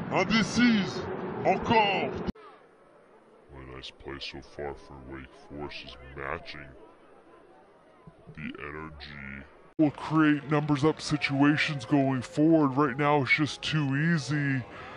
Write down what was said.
Indécise. Encore. Really nice play so far for Wake Forest, is matching the energy. Will create numbers up situations going forward. Right now it's just too easy